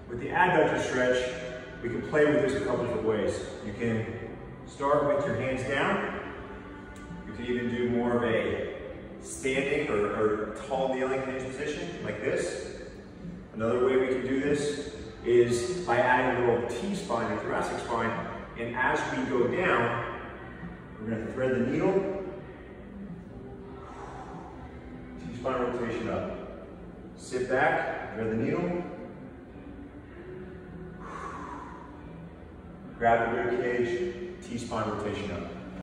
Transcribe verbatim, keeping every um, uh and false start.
With the adductor stretch, we can play with this a couple different ways. You can start with your hands down. You can even do more of a standing or, or tall kneeling hinge position like this. Another way we can do this is by adding a little T-spine or thoracic spine, and as we go down, we're going to thread the needle, T-spine rotation up. Sit back, thread the needle, grab the rib cage, T-spine rotation up.